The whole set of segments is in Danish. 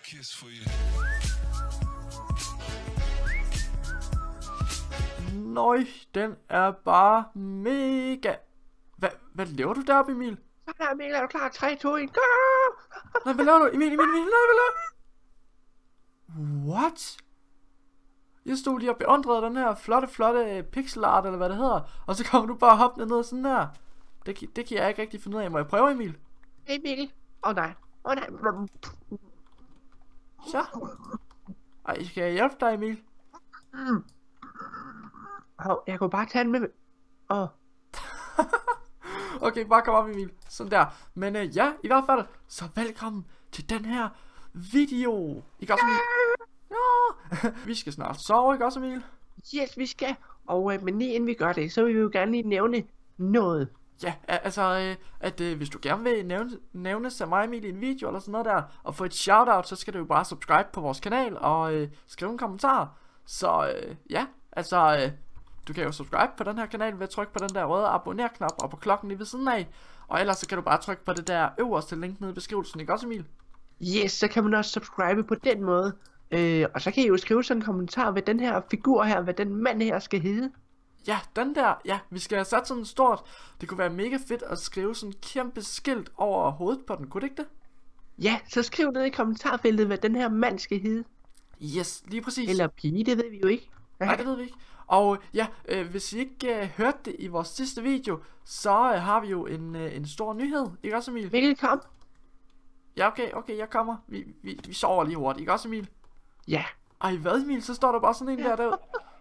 kiss for you. Nøj, den er bare mega... Hvad laver du deroppe, Emil? Så der, Emil, er du klar? 3, 2, 1, go! Nej, hvad laver du? Emil, nej, hvad laver du? What? Jeg stod lige og beundrede den her flotte pixel art, eller hvad det hedder. Og så kommer du bare hoppende ned sådan her. Det kan jeg ikke rigtig finde ud af. Må jeg prøve, Emil? Emil. Nej. Så. Ej, skal jeg hjælpe dig, Emil? Jeg kunne bare tage den med... Okay, bare kom op, Emil. Sådan der. Men ja, i hvert fald, så velkommen til den her video. Ikke også, Emil? Ja. Vi skal snart sove, ikke også, Emil? Yes, vi skal. Og men lige inden vi gør det, så vil vi jo gerne lige nævne noget. Ja, altså, hvis du gerne vil nævnes af mig, Emil, i en video eller sådan noget der, og få et shoutout, så skal du jo bare subscribe på vores kanal og skrive en kommentar. Så ja, altså, du kan jo subscribe på den her kanal ved at trykke på den der røde abonner-knap og på klokken lige ved siden af. Og ellers så kan du bare trykke på det der øverste link nede i beskrivelsen, ikke også, Emil? Yes, så kan man også subscribe på den måde. Og så kan I jo skrive sådan en kommentar, hvad den her figur her, hvad den mand her skal hedde. Ja, den der, ja, vi skal have sat sådan stort. Det kunne være mega fedt at skrive sådan en kæmpe skilt over hovedet på den, kunne det ikke det? Ja, så skriv ned i kommentarfeltet, hvad den her mand skal hedde. Yes, lige præcis. Eller pige, det ved vi jo ikke. Nej, det ved vi ikke. Og ja, hvis I ikke hørte det i vores sidste video, så har vi jo en stor nyhed, ikke også, Emil? Mikkel, kom. Ja, okay, jeg kommer. Vi sover lige hurtigt, ikke også, Emil? Ja. Ej, hvad, Emil? Så står der bare sådan en der.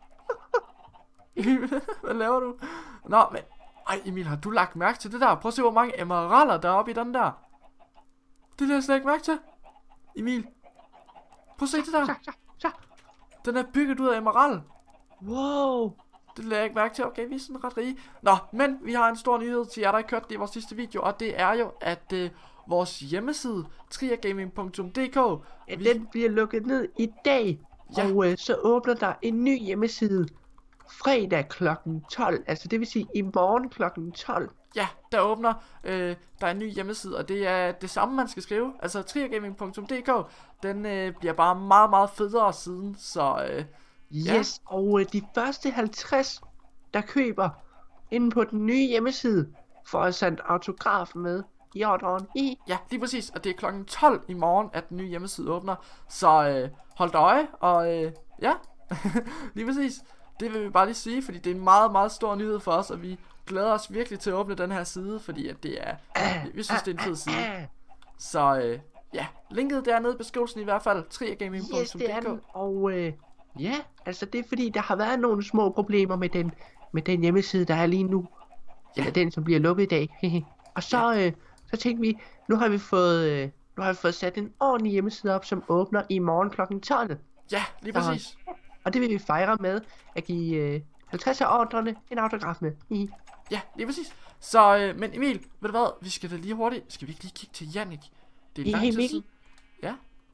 Hvad laver du? Nå, men... Ej, Emil, har du lagt mærke til det der? Prøv at se, hvor mange emeralder der er oppe i den der. Det lader jeg slet ikke mærke til. Emil. Prøv at se det der. Så. Den er bygget ud af emerald. Wow. Det lader jeg ikke mærke til. Okay, vi er sådan ret rige. Nå, men vi har en stor nyhed til jer, der ikke hørte det i vores sidste video. Og det er jo, at vores hjemmeside, triagaming.dk, ja, den bliver lukket ned i dag. Ja. Og så åbner der en ny hjemmeside fredag kl. 12. Altså det vil sige i morgen kl. 12. Ja, der åbner, der er en ny hjemmeside, og det er det samme, man skal skrive. Altså triagaming.dk, den bliver bare meget, meget federe siden, så yes, ja. Og de første 50, der køber inde på den nye hjemmeside, får altså en autograf med i ordren i. Ja, lige præcis, og det er klokken 12 i morgen, at den nye hjemmeside åbner. Så hold da øje, og ja, lige præcis. Det vil vi bare lige sige, fordi det er en meget, meget stor nyhed for os, og vi glæder os virkelig til at åbne den her side, fordi at det er, vi synes det er en fed side. Så ja, linket der nede i beskrivelsen i hvert fald, triagaming.dk. Yes, det er den, og ja, altså det er fordi, der har været nogle små problemer med den hjemmeside, der er lige nu. Ja. Eller den, som bliver lukket i dag. Og så, så tænkte vi, nu har vi fået sat en ordentlig hjemmeside op, som åbner i morgen kl. 12. Ja, lige præcis. Og det vil vi fejre med at give 50 af ordrene en autograf med. Ja, lige præcis. Så, men Emil, ved du hvad, vi skal da lige hurtigt, skal vi ikke lige kigge til Jannik? Det er lang tid siden. Ja.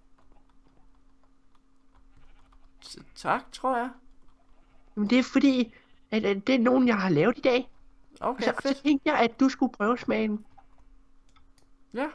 Tak, tror jeg. Men det er fordi, at det er nogen, jeg har lavet i dag. Okay, fedt. Så tænkte jeg, at du skulle prøve smagen. Ja.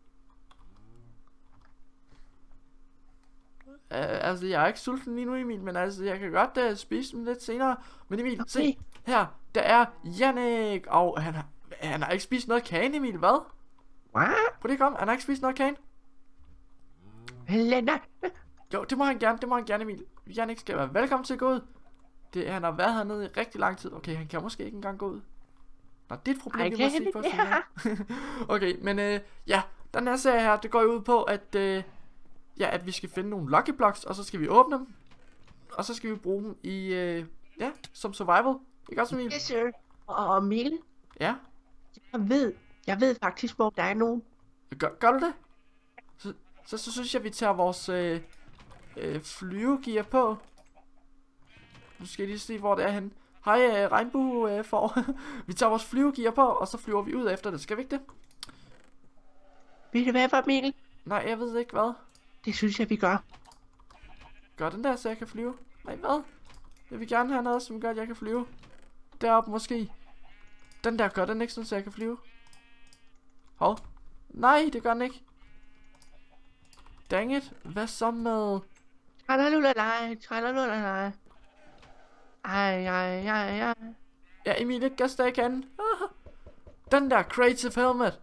Altså, jeg er ikke sulten lige nu, Emil, men altså, jeg kan godt spise dem lidt senere. Men Emil, okay. Se, her, der er Jannik, og han har ikke spist noget kagen, Emil, hvad? Hvad? Prøv lige kom, han har ikke spist noget kagen. Helena. Jo, det må han gerne, Emil. Jannik skal være velkommen til at gå ud. Han har været hernede i rigtig lang tid. Okay, han kan måske ikke engang gå ud. Nå, det er et problem, vi må se på senere. Okay, men ja, den her serie her, det går jo ud på, at at vi skal finde nogle Lucky Blocks, og så skal vi åbne dem. Og så skal vi bruge dem i, som survival. Ikke også, Emil? Yes, sir. Og Mikkel? Ja? Jeg ved faktisk, hvor der er nogen. Gør du det? Så synes jeg, vi tager vores flyvegear på. Nu skal jeg lige se, hvor det er henne. Hej, regnbue-får. Vi tager vores flyvegear på, og så flyver vi ud efter det. Skal vi ikke det? Ved du hvad, Mikkel? Nej, jeg ved ikke hvad. Det synes jeg, vi gør. Gør den der, så jeg kan flyve? Nej, hvad? Jeg vil gerne have noget, som gør, at jeg kan flyve. Deroppe måske. Den der, gør den ikke sådan, så jeg kan flyve? Hov. Nej, det gør den ikke. dang it. Hvad så med... Tralalulala. Ej. Ja, Emil, ikke gas der igen. Den der creative helmet.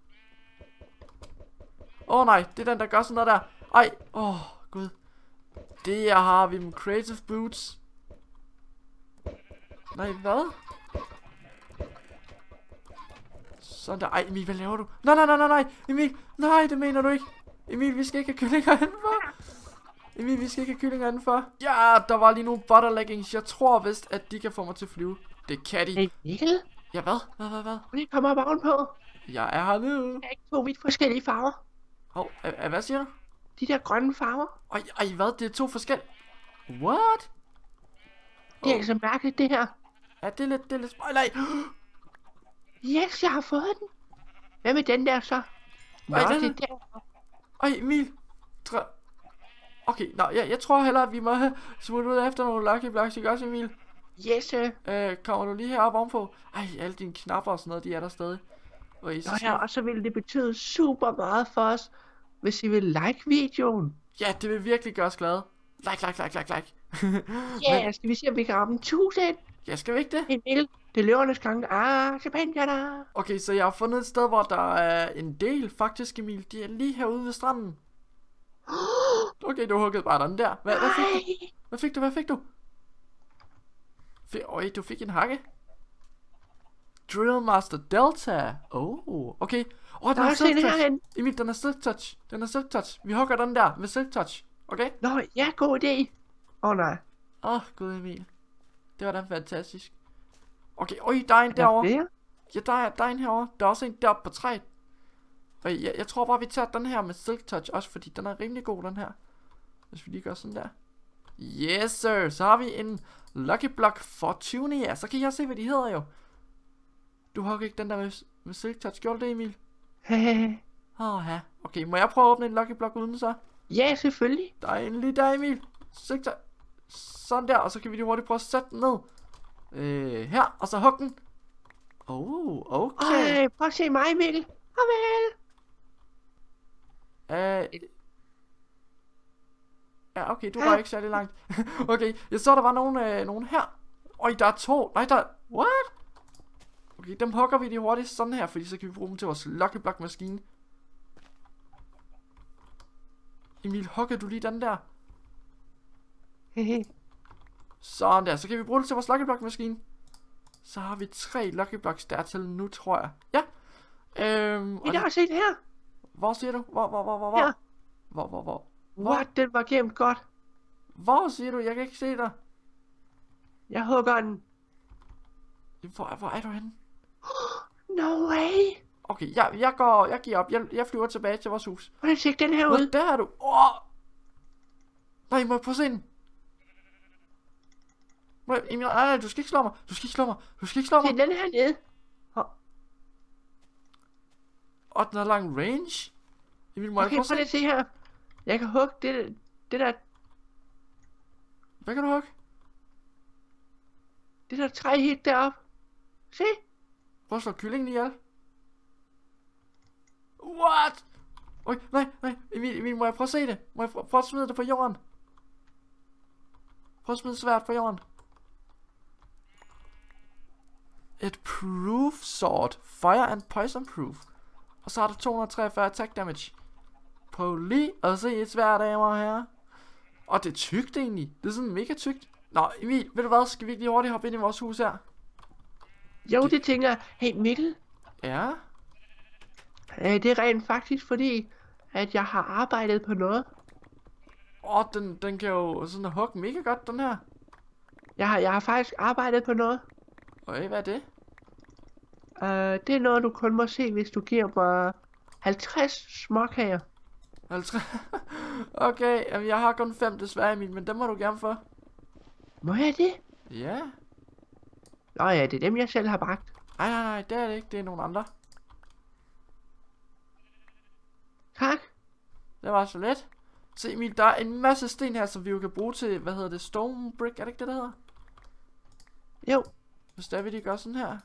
Nej, det er den der gør sådan noget der. Ej, gud. Det har vi med creative boots. Nej, hvad? Sådan der. Ej, Emil, hvad laver du? Nej, Emil. Nej, det mener du ikke. Emil, vi skal ikke have kyllinger indenfor. Emil, vi skal ikke have kyllinger indenfor. Ja, der var lige nogle butter leggings. Jeg tror vist, at de kan få mig til at flyve. Det kan de. Hey, Mikkel? Ja, hvad? Det kommer op ovenpå. Jeg er hernede. Der er ikke 2 vidt forskellige farver. Hvad siger du? De der grønne farver. Ej, hvad? Det er 2 forskellige. What? Det er altså mærkeligt, det her. Ja, det er lidt nej. Yes, jeg har fået den. Hvad med den der så? Nå, Ej, det der. Ej, Emil. Okay, jeg tror hellere, at vi må smutte ud efter nogle Lucky Blocks, ikke også, Emil? Yes, sir. Kommer du lige herop ovenpå? Ej, alle dine knapper og sådan noget, de er der stadig. Og så ville det betyde super meget for os, hvis I vil like videoen. Ja, det vil virkelig gøre os glade. Like. Ja, skal vi se, om vi kan ramme 1000? Ja, skal vi ikke det? Emil, det er løvernes gange. Stipendierne. Okay, så jeg har fundet et sted, hvor der er en del, faktisk, Emil. De er lige herude ved stranden. Okay, du huggede bare den der. Hvad fik du? Du fik en hakke. Drill Master Delta. Okay. Den er silk touch. Emil, den er silk touch. Vi hugger den der med silk touch. Okay? Nå, ja, god idé. Nej. Gud Emil. Det var da fantastisk. Okay, der er en derovre. Ja, der er en herovre. Der er også en deroppe på træet. Jeg tror bare, vi tager den her med silk touch også, fordi den er rimelig god, den her. Hvis vi lige gør sådan der. Yes, sir. Så har vi en Lucky Block Fortunia. Så kan jeg se, hvad de hedder jo. Du hugger ikke den der med silk touch. Gjorde det, Emil? Ja. Okay, må jeg prøve at åbne en Lucky Block uden så? Ja, selvfølgelig. Der er en lige der, Emil. Silk touch. Sådan der, og så kan vi lige hurtigt prøve at sætte den ned. Her, og så hugge den. Okay. Prøv at se mig, Mikkel. Farvel. Ja, okay, du var ikke særlig langt. Okay, jeg så der var nogen her. Der er 2. Nej, what? Okay, dem hugger vi lige hurtigt sådan her, fordi så kan vi bruge dem til vores Lucky Block maskine. Emil, hugger du lige den der? Sådan der, så kan vi bruge det til vores Lucky Block maskine. Så har vi 3 Lucky Blocks dertil nu, tror jeg. Ja. I har set her. Hvor siger du? Hvor? Her. Hvor? What, den var gemt godt. Hvor siger du? Jeg kan ikke se dig. Jeg hugger den. Hvor er du henne? No way. Okay, jeg giver op. Jeg flyver tilbage til vores hus. Hvordan ser den her ud? Der er du. Nej, må jeg prøve at se den? Nej, du skal ikke slå mig. Du skal ikke slå mig. Se den her nede. Den har lang range. Emil, må jeg prøv lige at se her. Jeg kan hugge det der. Hvad kan du hugge? Det der træ helt deroppe. Se. Prøv at slå kyllingen ihjel. What? Nej. Emil, må jeg prøve at se det? Må jeg prøve at smide det på jorden? Prøv at smide svært på jorden. Et proof sword. Fire and poison proof. Og så har du 243 attack damage. Prøv lige at se et svært, damer og herrer. Og det er tykt egentlig. Det er sådan mega tykt. Nå, Emil, ved du hvad? Skal vi ikke lige hurtigt hoppe ind i vores hus her? Jo, det tænker jeg. Hey, Mikkel. Ja? Det er rent faktisk fordi, at jeg har arbejdet på noget. Den kan jo sådan hugge mega godt, den her. Jeg har faktisk arbejdet på noget. Hvad er det? Det er noget, du kun må se, hvis du giver mig 50 småkager. 50? Okay, jamen jeg har kun 5 desværre, Emil, men dem må du gerne få. Må jeg det? Ja. Nå ja, det er dem, jeg selv har bagt. Nej, det er det ikke. Det er nogle andre. Tak. Det var så let. Se Emil, der er en masse sten her, som vi jo kan bruge til, hvad hedder det, stone brick, er det ikke det, der hedder? Jo. Hvis der vil de gøre sådan her.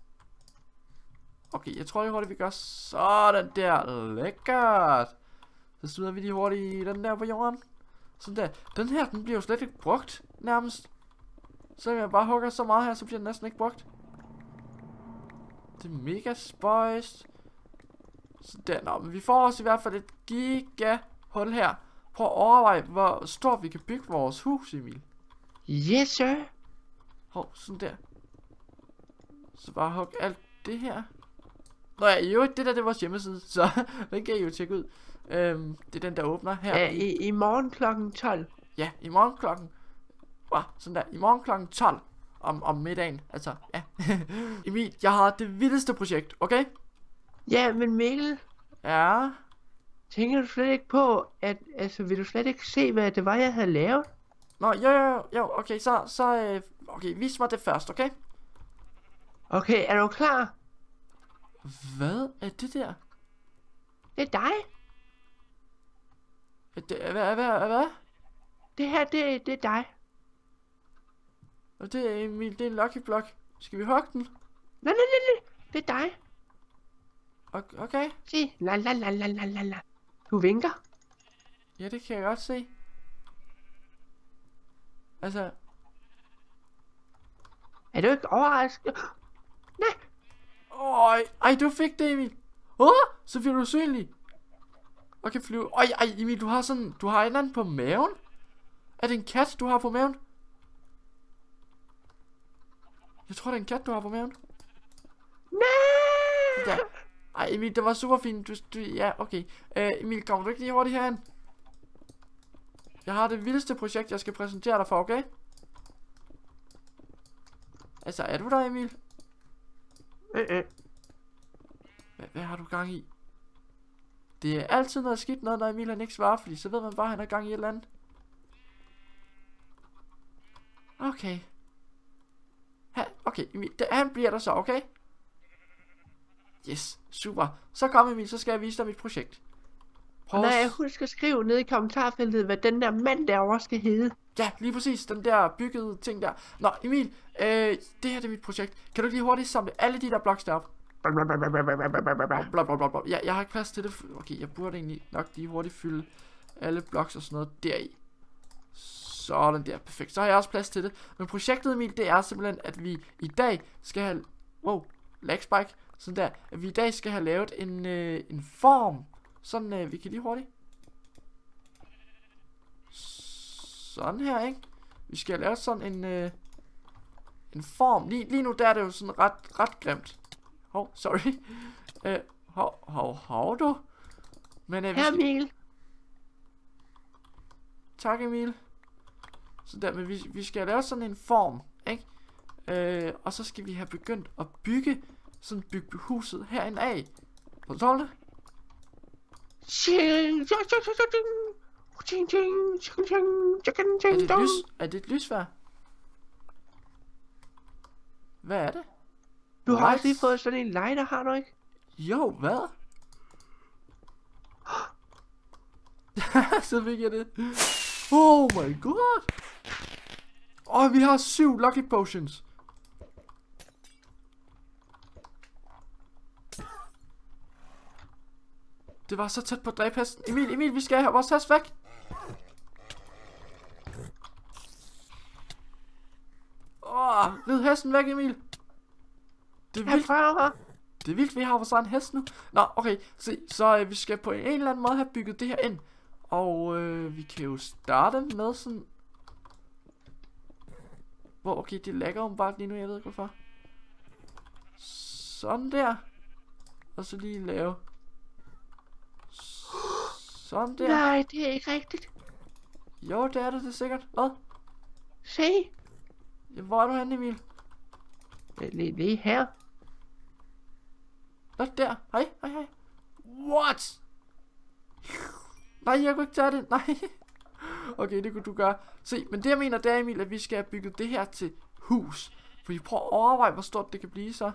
Okay, jeg tror lige hurtigt, vi gør sådan der. Lækkert. Så smider vi lige hurtigt den der på jorden. Sådan der. Den her, den bliver jo slet ikke brugt, nærmest. Så jeg bare hugger så meget her, så bliver den næsten ikke brugt. Det er mega spøjst. Sådan der. Nå, men vi får også i hvert fald et giga hul her. Prøv at overveje, hvor stort vi kan bygge vores hus, Emil. Yes, sir. Hov, sådan der. Så bare hug alt det her. Nå ja, jo, det der, det er vores hjemmeside, så den kan I jo tjekke ud. Det er den, der åbner her. Ja, i morgen klokken 12. Ja, i morgen klokken... sådan der. I morgen klokken 12 om middagen. Altså, ja. Emil, jeg har det vildeste projekt, okay? Ja, men Mikkel, Ja. tænker du slet ikke på, at... Altså, vil du slet ikke se, hvad det var, jeg havde lavet? Nå, jo, okay, okay, vis mig det først, okay? Okay, er du klar? Hvad er det der? Det er dig. Hvad? Det her, det er dig. Og det er Emil, det er en lucky block. Skal vi hugge den? Nej, det er dig. Okay. Se, la. Du vinker. Ja, det kan jeg godt se. Altså... Er du ikke overrasket? Nej. Ej, du fik det, Emil. Så bliver du usynlig. Og kan flyve. Emil, du har en eller anden på maven. Er det en kat, du har på maven? Jeg tror, det er en kat, du har på maven. Nej. Ja. Ej, Emil, det var super fint. Ja, okay. Emil, kommer du ikke lige hurtigt herind? Jeg har det vildeste projekt, jeg skal præsentere dig for, okay? Altså, er du der, Emil? Hvad har du gang i? Det er altid noget skidt noget, når Emil han ikke svarer, fordi så ved man bare, at han har gang i et eller andet. Okay. Okay, Emil, han bliver der så, okay? Yes, super. Så kom Emil, så skal jeg vise dig mit projekt. Nej, husk at skrive ned i kommentarfeltet, hvad den der mand derovre skal hedde. Ja, lige præcis, den der byggede ting der. Nå, Emil, det her er mit projekt. Kan du ikke lige hurtigt samle alle de der blocks deroppe? Ja, jeg har ikke plads til det. Okay, jeg burde egentlig nok lige hurtigt fylde alle blocks og sådan noget deri. Sådan der, perfekt. Så har jeg også plads til det. Men projektet, Emil, det er simpelthen, at vi i dag skal have... Wow, lag spike. Sådan der. At vi i dag skal have lavet en form. Sådan, vi kan lige hurtigt. Sådan her, ikke? Vi skal have lavet sådan en form. Lige nu, der er det jo sådan ret grimt. Sorry. Du. Men her, Emil. Tak, Emil. Så der, men vi skal lave sådan en form, ikke? Og så skal vi have begyndt at bygge huset herinde af. Forstår du det? Er det et lysvær? Hvad er det? Du har også lige fået sådan en lighter, har du ikke? Jo, hvad? Så fik jeg det. Oh my god. Vi har 7 lucky potions. Det var så tæt på at dræbe hesten. Emil, vi skal have vores hest væk. Rid hesten væk, Emil. Det er vildt. Det er vildt, vi har vores egen hest nu. Nå, okay. Så vi skal på en eller anden måde have bygget det her ind. Og vi kan jo starte med sådan... Okay, det lagger åbenbart lige nu, jeg ved ikke hvorfor. Sådan der. Og så lige lave... Sådan der. Nej, det er ikke rigtigt. Jo, det er det sikkert. Hvad? Se. Ja, hvor er du henne, Emil? Lige her. Nå, der. Hej. What? Nej, jeg kunne ikke tage det. Nej. Okay, det kunne du gøre. Se, men det jeg mener, det er, Emil, at vi skal have bygget det her til hus. For I prøver at overveje, hvor stort det kan blive så.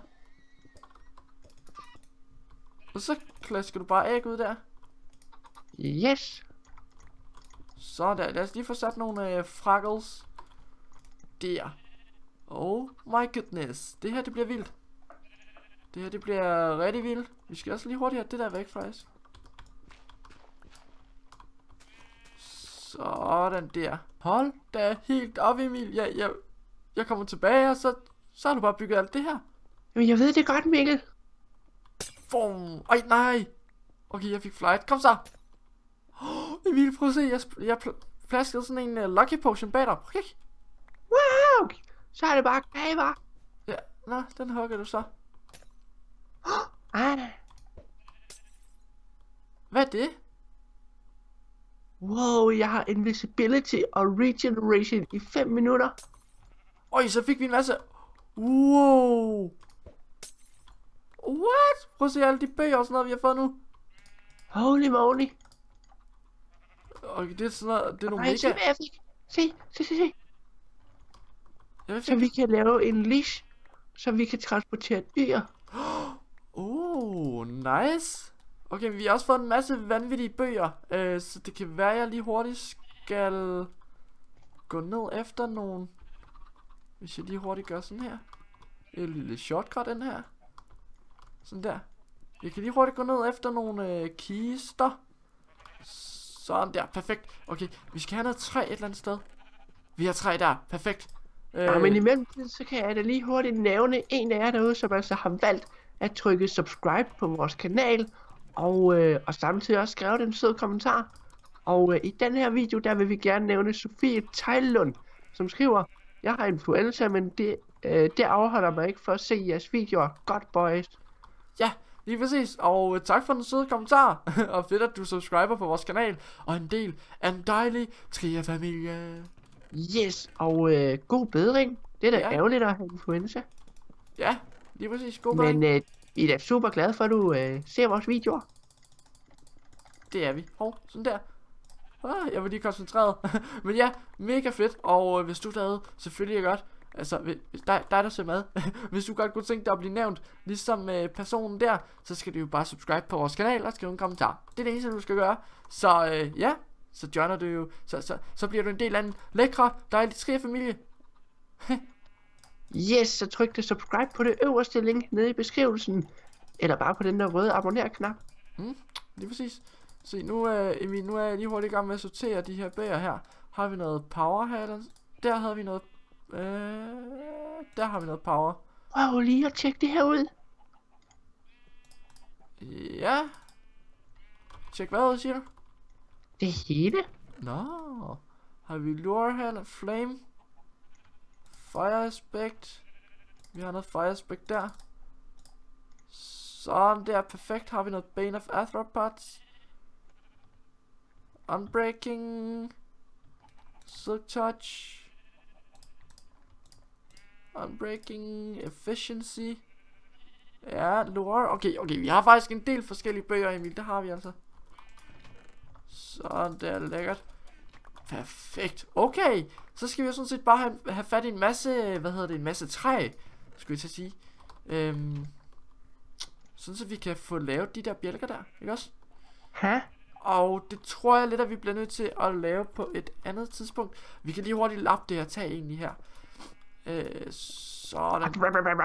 Og så klasker du bare æg ud der. Yes. Sådan, lad os lige få sat nogle fraggles. Der. Oh my goodness. Det her, det bliver vildt. Det her, det bliver rigtig vildt. Vi skal også lige hurtigt have det der væk, faktisk. Sådan der. Hold da helt op, Emil. Jeg kommer tilbage, og så har du bare bygget alt det her. Jamen, jeg ved det godt, Mikkel. Bum. Ej, nej. Okay, jeg fik flight. Kom så. Emil, prøv at se. Jeg plaskede sådan en lucky potion bag dig. Okay. Wow. Så er det bare gaver. Ja, nå, den hugger du så. Hvad er det? Wow, jeg har invisibility og regeneration i 5 minutter. Øj, så fik vi en masse. Wow. What? Prøv at se alle de bøger og sådan noget, vi har fået nu. Holy moly. Okay, det er sådan noget, det er nogle Ej, mega. se hvad jeg fik. Se. Jeg Så vi kan lave en leash, så vi kan transportere dyr. Nice. Okay, vi har også fået en masse vanvittige bøger, så det kan være, at jeg lige hurtigt skal gå ned efter nogle. Hvis jeg lige hurtigt gør sådan her. Et lille shortcut den her. Sådan der. Jeg kan lige hurtigt gå ned efter nogle kister. Sådan der, perfekt. Okay, vi skal have noget træ et eller andet sted. Vi har træ der, perfekt. Ja, men imellem så kan jeg da lige hurtigt nævne en af jer derude, som altså har valgt at trykke subscribe på vores kanal. Og samtidig også skrevet en sød kommentar. Og i den her video, der vil vi gerne nævne Sofie Tejlund, som skriver: jeg har influenza, men det afholder mig ikke for at se jeres videoer. Godt, boys. Ja, lige præcis. Og tak for den søde kommentar. Og fedt, at du subscriber på vores kanal. Og en del af en dejlig Trier-familie. Yes, og god bedring. Det er da ærgerligt at have influenza. Ja, lige præcis. God bedring. Men vi er da super glade for, at du ser vores videoer. Det er vi. Sådan der. Jeg var lige koncentreret. Men ja, mega fedt. Og hvis du derude, selvfølgelig er godt. Altså, hvis dig der ser med. Hvis du godt kunne tænke dig at blive nævnt, ligesom personen der, så skal du jo bare subscribe på vores kanal og skrive en kommentar. Det er det eneste, du skal gøre. Så ja, så joiner du jo. Så bliver du en del af en lækre, dejlig Trier-familie. Yes, så tryk det subscribe på det øverste link nede i beskrivelsen. Eller bare på den der røde abonner-knap. Lige præcis. Se, nu Emil, nu er jeg lige hurtigt i gang med at sortere de her bøger her. Har vi noget power her? Eller? Der havde vi noget. Der har vi noget power. Prøv lige at tjekke det her ud. Ja. Tjek hvad ud, siger du? Det hele. Nå. Har vi lure her, eller flame? Fire aspect. Vi har noget fire aspect der. Sådan der, perfekt. Har vi noget Bane of Arthropods. Unbreaking. Silk Touch. Unbreaking. Efficiency. Ja, lore. Okay, vi har faktisk en del forskellige bøger, Emil. Det har vi altså. Sådan der, lækkert. Perfekt. Okay, så skal vi jo sådan set bare have fat i en masse, en masse træ, skulle jeg til at sige. Sådan så vi kan få lavet de der bjælker der, ikke også? Hæ? Og det tror jeg lidt, at vi bliver nødt til at lave på et andet tidspunkt. Vi kan lige hurtigt lappe det her tag egentlig her. Sådan.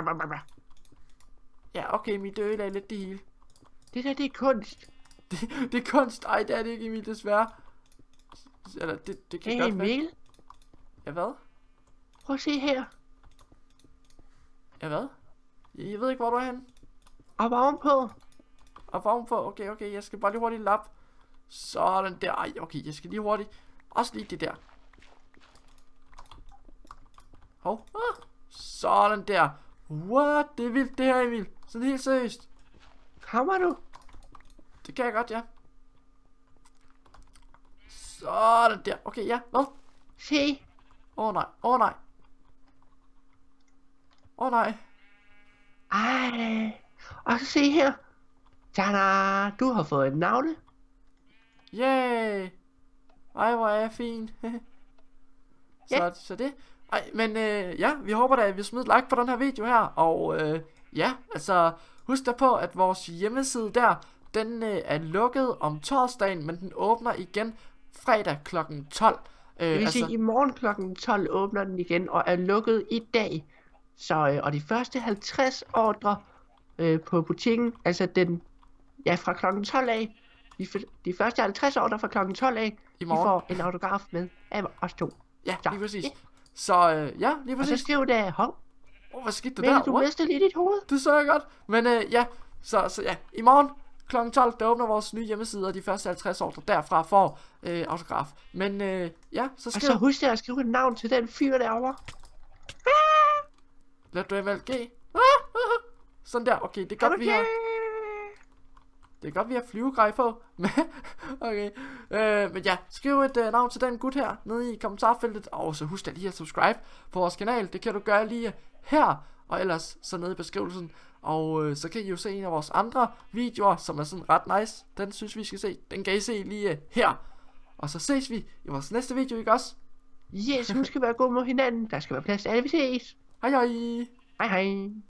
Ja, okay, mit døde er lidt det hele. Det der, det er kunst. Det er kunst. Ej, det er det ikke, Emil, desværre. Eller, det kan godt være. Emil? Ja, hvad? Prøv at se her. Ja, hvad? Jeg ved ikke, hvor du er henne. Op ovenpå. Op ovenpå, okay, jeg skal bare lige hurtigt lappe. Sådan der, ej, okay, jeg skal lige hurtigt. Også lige det der. Sådan der. What? Det er vildt det her, Emil. Sådan helt seriøst. Kommer du? Det kan jeg godt, ja. Sådan der. Okay, ja, hvad? Se. Nej. Nej. Ej. Og så se her. Tada! Du har fået en navle. Yay! Ej, hvor er jeg fin. Så det. Ej, men ja, vi håber da, at vi smider et like på den her video her. Og ja, altså, husk da på, at vores hjemmeside der, den er lukket om torsdagen, men den åbner igen fredag kl. 12. Det vil sige, i morgen kl. 12 åbner den igen, og er lukket i dag. Så, og de første 50 ordre på butikken, altså den, ja, fra kl. 12 af, de første 50 år, der fra klokken 12 af, I de morgen. får en autograf med af os to. Ja, Så, lige præcis. ja. Så ja, lige Og så præcis. skriv det, hov, Hvad skete der men der? du What? mistede lige dit hoved. Det så jeg godt. Men ja, så ja, i morgen kl. 12, der åbner vores nye hjemmeside, og de første 50 år, der derfra får autograf. Men ja, så Og skriv. så husk at skrive et navn til den fyr derovre. Lad du MLG. Sådan der, okay, det er godt, vi har... Det er godt, vi har flyvegrej på. Okay. Men ja, skriv et navn til den gut her nede i kommentarfeltet. Og så husk da lige at subscribe på vores kanal. Det kan du gøre lige her. Og ellers så nede i beskrivelsen. Og så kan I jo se en af vores andre videoer, som er sådan ret nice. Den synes vi skal se. Den kan I se lige her. Og så ses vi i vores næste video, ikke også? Yes, husk at være god mod hinanden. Der skal være plads til alle, vi ses. Hej hej. Hej hej.